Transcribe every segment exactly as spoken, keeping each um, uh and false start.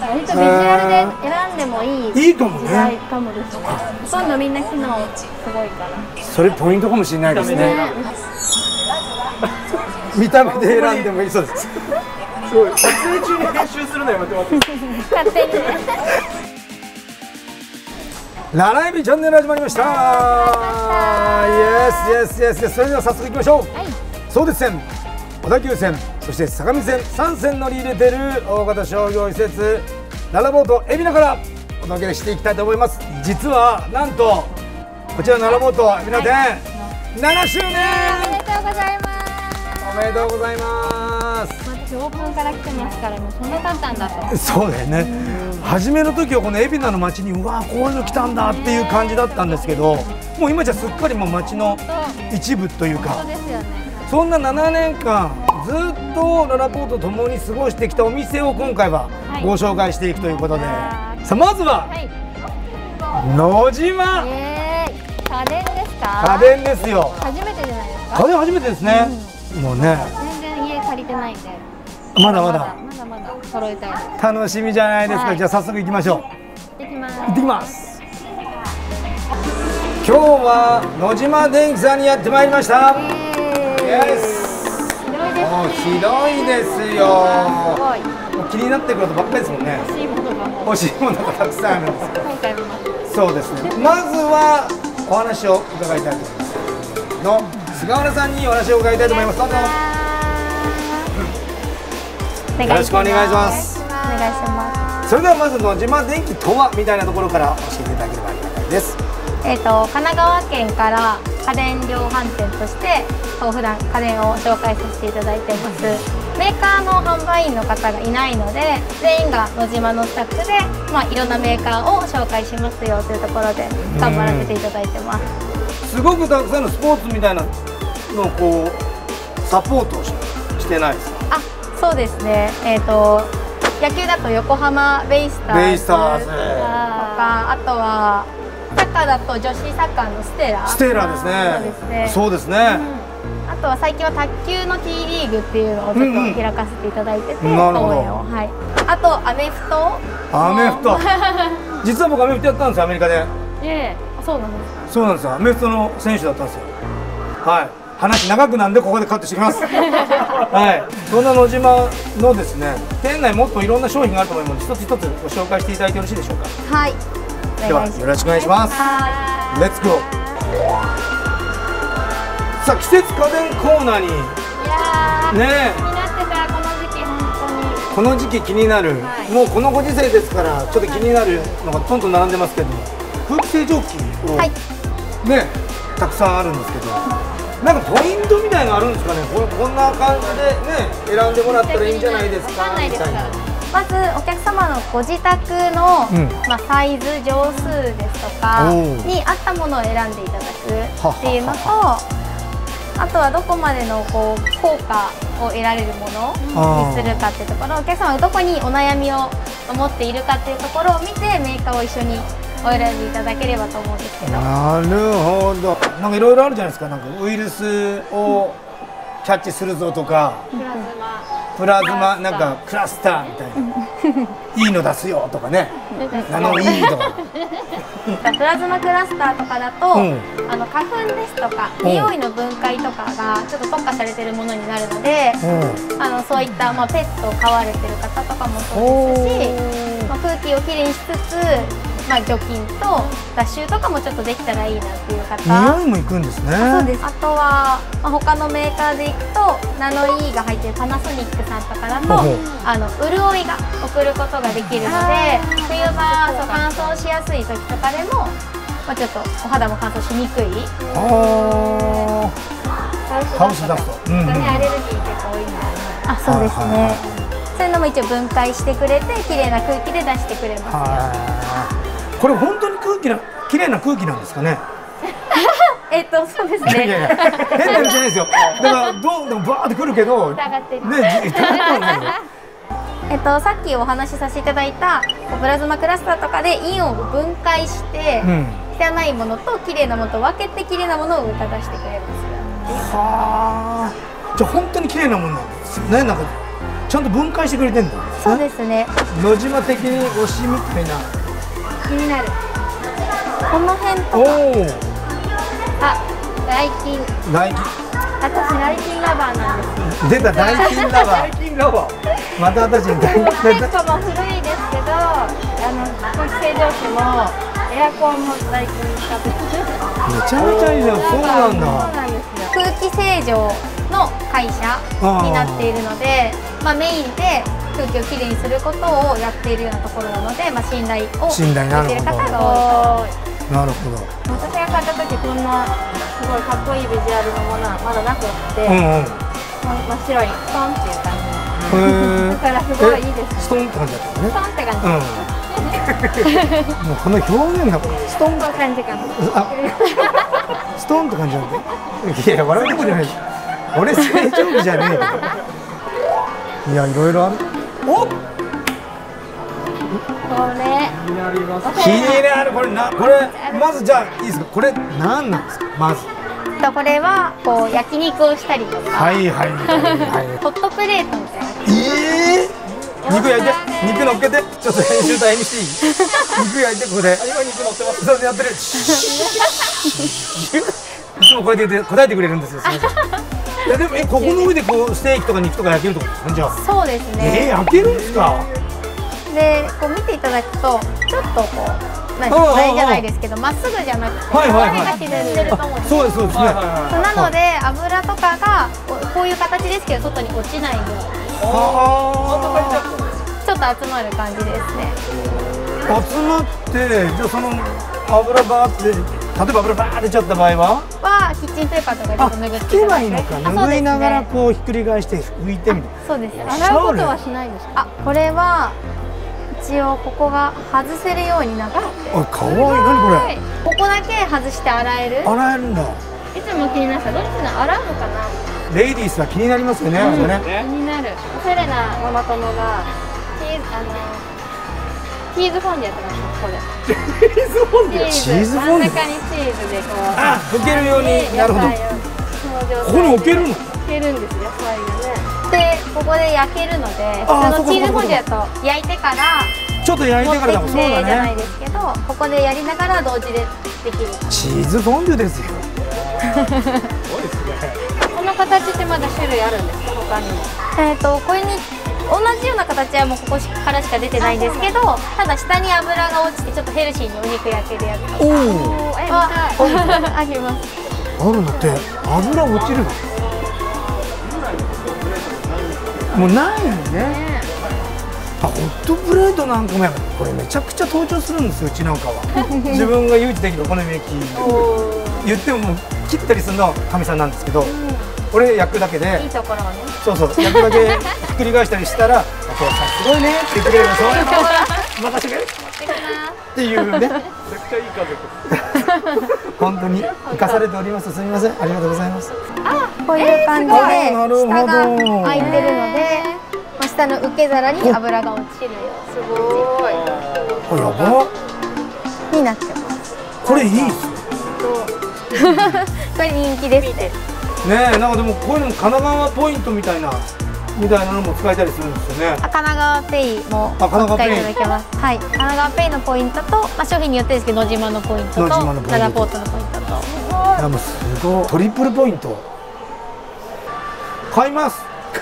割とビジュアルで選んでもいいいいかもね。 時代かもですね。ほとんどみんな機能すごいから。 それポイントかもしれないですね。見た目で選んでもいいそうです。 すごい。撮影中に編集するのやめてもらっていいですか。 勝手にね。 ララエビチャンネル始まりました。イエスイエスイエスイエス。それでは早速いきましょう。はい、相鉄線、小田急線、そして相模線さん線乗り入れている大型商業施設ララボート海老名からお届けしていきたいと思います。実はなんとこちらララボート海老名店、はい、ななしゅうねんおめでとうございます。 おめでとうございます。 私オープンから来てますから、もうそんな簡単だと。 そうだよね。初めの時はこの海老名の街にうわーこういうの来たんだっていう感じだったんですけど、もう今じゃすっかりもう街の一部というか、 そうですよね。 そんなななねんかんずっとララポートともに過ごしてきたお店を今回はご紹介していくということで、はい、さあまずは、はい、野島、 えー、家電ですか？ 家電ですよ。 初めてじゃないですか？ 家電初めてですね、うん、もうね全然家借りてないんでまだまだまだまだ揃えたいです。 楽しみじゃないですか、はい、じゃあ早速行きましょう。 行ってきます。 行ってきます。今日は野島電機さんにやってまいりました。イエス。もう広いですよ。気になってくることばっかりですもんね。 欲しいものが欲しいものがたくさんあるんですよ。 今回もそうですね。まずはお話を伺いたいと思います。の菅原さんにお話を伺いたいと思います。どうぞ。よろしくお願いします。 お願いします。 それではまず野島電機とはみたいなところから教えていただければありがたいです。 えっと神奈川県から家電量販店として普段家電を紹介させていただいてます。メーカーの販売員の方がいないので、全員が野島のスタッフで、まあ、いろんなメーカーを紹介しますよというところで頑張らせていただいてます。 すごくたくさんのスポーツみたいなのをこうサポート し, してないですか？ あ、そうですね。えっと野球だと横浜ベイスターズベイスターズとか、 あとはサッカーだと女子サッカーのステラステラですね。 そうですね。 そうですね。 うん、あとは最近は卓球の T リーグっていうのをちょっと開かせていただいてて、 なるほど。 応援を、はい。あとアメフト。 アメフト。実は僕アメフトやったんですよ、アメリカで。 ええ、そうなんですか。 そうなんですよ。アメフトの選手だったんですよ。はい。話長くなんでここでカットしてきます。はい。そんな野島のですね、店内もっといろんな商品があると思いますので、一つ一つご紹介していただいてよろしいでしょうか。 はい。 ではよろしくお願いします。レッツゴー。さあ季節家電コーナーに。いやー、ね、気になってたこの時期本当に。 この時期気になる、はい、もうこのご時世ですからちょっと気になるのがどんどん並んでますけど、空気清浄機を、はい、ねたくさんあるんですけど、なんかポイントみたいなのあるんですかね。これこんな感じでね選んでもらったらいいんじゃないですかみたいな。 まずお客様のご自宅の、うん、まあ、サイズ、畳数ですとかに合ったものを選んでいただくっていうのと、あとはどこまでのこう効果を得られるものにするかっていうところ、お客様がどこにお悩みを持っているかっていうところを見てメーカーを一緒にお選びいただければと思うんですけど。 なるほど。なんかいろいろあるじゃないですか。なんかウイルスをキャッチするぞとか。プラズマなんかクラスターみたいな、いいの出すよとかね、ナノイーとか。 プラズマクラスターとかだと、うん、あの花粉ですとか匂いの分解とかがちょっと特化されているものになるので、うん、あのそういった、まあ、ペットを飼われてる方とかもそうですし、まあ、空気をきれいにしつつ、まあ、除菌と脱臭とかもちょっとできたらいいなっていう方。 匂いもいくんですね。 そうです。あとは、まあ、他のメーカーでいくとナノイーが入ってるパナソニックさんとかだとあの潤いが送ることができるので、冬場そう乾燥しやすい時とかでも、まあ、ちょっとお肌も乾燥しにくい。 あハウスダスト。 アレルギー結構多いんですね。あ、そうですね。そういうのも一応分解してくれて綺麗な空気で出してくれますよ。 これ本当に空気な綺麗な空気なんですかね。 えっとそうですね。 いやいや変な意味じゃないですよ。だからどんどんバーってくるけど。 疑ってる。 ね、疑ってはないよ。 えっとさっきお話しさせていただいたプラズマクラスターとかでイオンを分解して、うん、汚いものと綺麗なものと分けて綺麗なものを歌出してくれます。 はあ。じゃあ本当に綺麗なものなんですよね。なんかちゃんと分解してくれてんだ。 そうですね。 野島的に推しみたいな。 気になる。この辺とか。 おお。 あ、ダイキン。 ダイキン。 私ダイキンラバーなんです。 出たダイキンラバー。 ダイキンラバー。 また私にダイキンラバー。 結構もう古いですけど、あの空気清浄機もエアコンもダイキン使ってます。 めちゃめちゃいいじゃん。そうなんだ。 そうなんですよ。空気清浄の会社になっているので、まあメインで空気をきれいにすることをやっているようなところなので、まあ信頼を信頼なるほど。 受けている方が多い。 なるほど。 私が買った時こんなすごいかっこいいビジュアルのものはまだなくって、 うんうん。 真っ白いストンっていう感じ。 へえ。 だからすごいいいですね。 ストンって感じだったね。 ストンって感じ。 もうこの表現がストンこう感じかな。 あ、ストンって感じなんだ。いや笑うとこじゃない。俺成長期じゃねえよ。いやいろいろある。お。 これ。 気になります。 気になるこれなこれまずじゃあいいですかこれなんなんですかまず。 とこれはこう焼肉をしたりとか。 はいはいはいはい。 ホットプレートみたいな。 ええ。肉焼いて肉乗っけてちょっと編集大変にしていい？肉焼いてここで。 今肉乗ってます。 そうやってる。いつもこうやって答えてくれるんですよ。すみません。いやでもえここの上でこうステーキとか肉とか焼けるってことですねじゃあ。 そうですね。 えー、焼けるんですか？ でこう見ていただくとちょっとこう何台じゃないですけどまっすぐじゃなくて周りが沈んでると思うんです。 そうですそうですね。 なので油とかがこういう形ですけど外に落ちないようにちょっと集まる感じですね。 集まってじゃあその油バーって例えば油バー出ちゃった場合ははキッチンペーパーとかでちょっと拭っていただいて、 拭けばいいのか拭いながらこうひっくり返して拭いてみたいな。 そうです。洗うことはしないですか？あ、これは一応ここが外せるようになってて、 あ、かわいい。何これ？ ここだけ外して洗える。 洗えるんだ。 いつも気になったどっちの洗うのかな。 レイディースは気になりますよね。 うん、 ね気になる。おしゃれなママ友がチーズあのチーズフォンデやってますここで。 チーズフォンデ。 チーズフォンデ。 真ん中にチーズでこう。 あ、置けるように。なるほど。ここに置けるの？ 置けるんですよ。野菜がね。でここで焼けるので、普通のチーズフォンデだと焼いてからちょっと焼いてからだもん。そうだね。 じゃないですけど、ここでやりながら同時でできる。 チーズフォンデュですよ。 この形ってまだ種類あるんですか？他にも。えっとこれに同じような形はもうここからしか出てないんですけど、ただ下に油が落ちてちょっとヘルシーにお肉焼けるやつとか。おお。え、あります。 あるのって油落ちるの？もうないよね。あ、ホットプレートなんかもこれめちゃくちゃ登場するんですようちなんかは。自分が唯一できるお好み焼き言ってももう切ったりするのはかみさんなんですけど、うん、俺焼くだけでいいところをね、そうそう焼くだけひっくり返したりしたら「お父さんすごいね」って言ってくれる。そういうの任せてくれっていうね。めちゃくちゃいい家族。本当に生かされております。すみません、ありがとうございます。 あ、こういう感じで下が開いてるので、下の受け皿に油が落ちるよう。すごい。 これやばになってます。 これいいっすね。 これ人気ですね。 ねえ、なんかでもこういうのも神奈川ポイントみたいなみたいなのも使えたりするんですよね。 神奈川ペイもお使いいただけます。はい、神奈川ペイのポイントと、まあ商品によってですけど野島のポイントとララポートのポイントと。 いやもうすごいトリプルポイント。買います。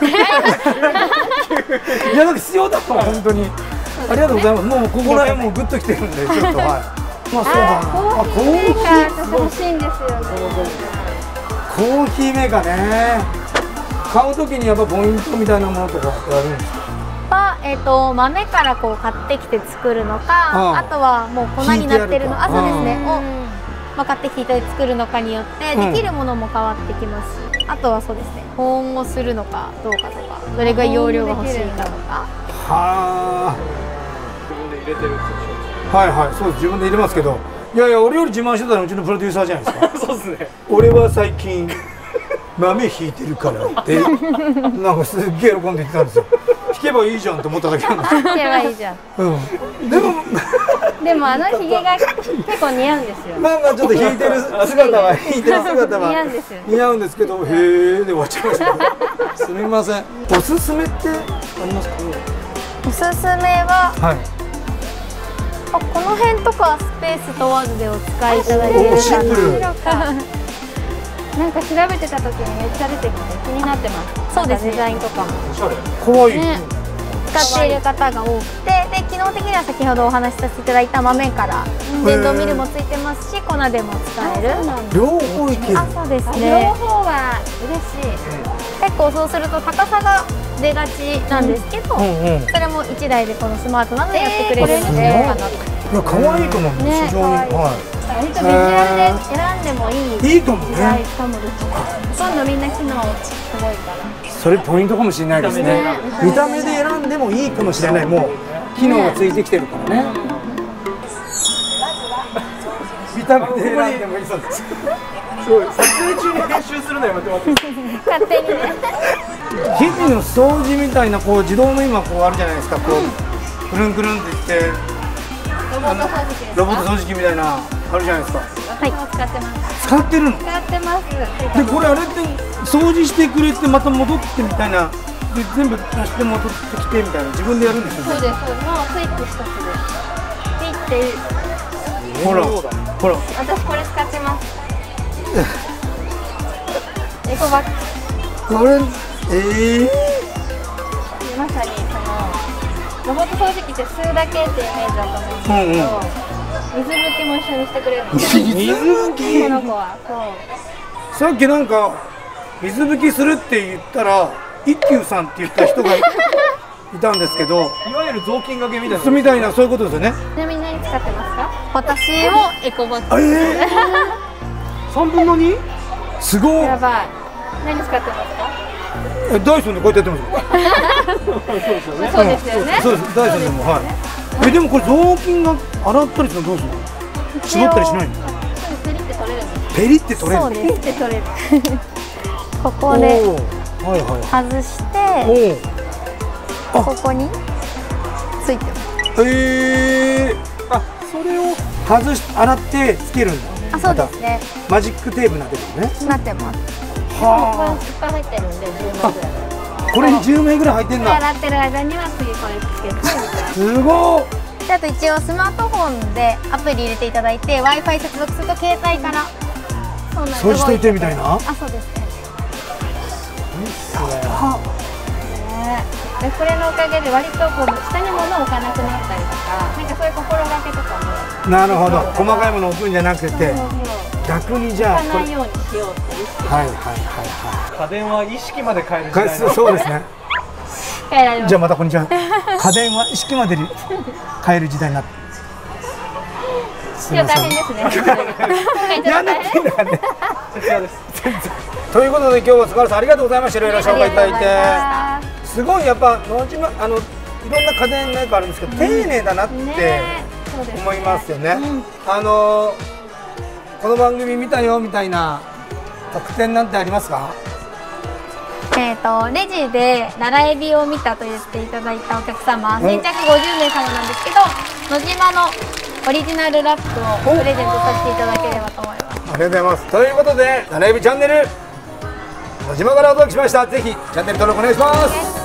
いやなんか必要だった本当に。ありがとうございます。もうここら辺もうグッときてるんでちょっとはい。まあそうだな。あ、コーヒーメーカー欲しいんですよね。 コーヒーメーカーね。買うときにやっぱポイントみたいなものとかやるんですか？ はえっと豆からこう買ってきて作るのか、あとはもう粉になってるの、あ、そうですね。をまあ買ってきていただいて作るのかによってできるものも変わってきますし、あとはそうですね。保温をするのかどうかとか、どれぐらい容量が欲しいかとか。 はあ。 自分で入れてるんですよ。 はいはい、そうです。自分で入れますけど、いやいや俺より自慢してたのうちのプロデューサーじゃないですか。 そうですね。 俺は最近豆引いてるからってなんかすっげえ喜んで言ってたんですよ。引けばいいじゃんと思っただけなんですよ。 引けばいいじゃん。 うん。でもでもあのひげが結構似合うんですよ。 まあまあちょっと引いてる姿は引いてる姿は似合うんですよ。 似合うんですけど、へえで終わっちゃいました。すみません。おすすめってありますか？ おすすめは、 はい、 あこの辺とかスペース問わずでお使いいただけるかな。 なんか調べてた時にめっちゃ出てきて気になってます。 そうですね。 デザインとかもかわいい、 ね、使っている方が多くて、で機能的には先ほどお話しさせていただいた豆から電動ミルもついてますし、粉でも使える。 両方いける。 あ、そうですね。 両方は嬉しい。 結構そうすると高さが出がちなんですけど、 うんうん、 それもいちだいでこのスマートなのでやってくれるので、 えー、いや可愛いと思う、 ね、 非常に。はい。 割とビジュアルで選んでもいい。 いいと思うね。 ほとんどみんな機能すごいから。 それポイントかもしれないですね。見た目で選んでもいいかもしれない。もう機能がついてきてるからね。見た目で選んでもいいそうです。 すごい。撮影中に編集するのやめてもらっていいですか。 勝手にね。 日々の掃除みたいなこう自動の今こうあるじゃないですか。こうくるんくるんっていって。 ロボット掃除機ですか。 ロボット掃除機みたいなあるじゃないですか。 はい、使ってます。 使ってるの。 使ってます。 でこれあれって掃除してくれてまた戻ってみたいな。で全部足して戻ってきてみたいな自分でやるんですよね。 そうです。もうスイッチ一つでピッて。 ほらほら。 私これ使ってます。エコバッグ。 これええー、まさにそのロボット掃除機って吸うだけっていうイメージだと思うんですけど、うんうん、水拭きも一緒にしてくれるんですよ。 水拭き。 この子はそう。 さっきなんか水拭きするって言ったら一休さんって言った人がいたんですけど、 いわゆる雑巾がけみたいな。 みたいなそういうことですよね。 ちなみに何使ってますか？ 私もエコバッグ。 ええー。三分の二？すごい。 やばい。何使ってますか？ え、ダイソンでこうやってやってます。 そうですよね。そうですよね。 そうです。ダイソンでもはい。え、でもこれ雑巾が洗ったりするのどうするの？絞ったりしないの？ ペリって取れるんです。 ペリって取れる。 そうです。 ペリって取れる。 ここではいはい。 外して、ここについてます。 へえ。あ、それを外し洗ってつけるんだ。 あ、そうですね。 マジックテープになってるのね。 なってます。 はあ。いっぱい入ってるんでじゅうまいぐらい。 これにじゅうまいぐらい入ってんだ。 洗ってる間には次これつけて。 すごい。 であと一応スマートフォンでアプリ入れていただいて Wi-Fi 接続すると携帯からそうしといてみたいな。 あ、そうですね。 でこれのおかげで割とこう下に物を置かなくなったりとか、なんかそういう心がけとかも。 なるほど。細かいものを置くんじゃなくて逆にじゃあ置かないようにしようっていう。 はいはいはいはい。 家電は意識まで変える時代。 そうですね。 変えられます。 じゃあまたこんにちは。家電は意識までに変える時代になって。 今日大変ですね。 やんなくていいんだからね。 こちらです。 ということで今日は菅原さんありがとうございました。いろいろ紹介いただいて、すごいやっぱ野島あのいろんな家電メーカーあるんですけど、丁寧だなって思いますよね。あのこの番組見たよみたいな特典なんてありますか？ えっとレジで奈良エビを見たと言っていただいたお客様、先着ごじゅうめいさまなんですけど、野島のオリジナルラップをプレゼントさせていただければと思います。 ありがとうございます。ということで奈良エビチャンネル野島からお届けしました。ぜひチャンネル登録お願いします。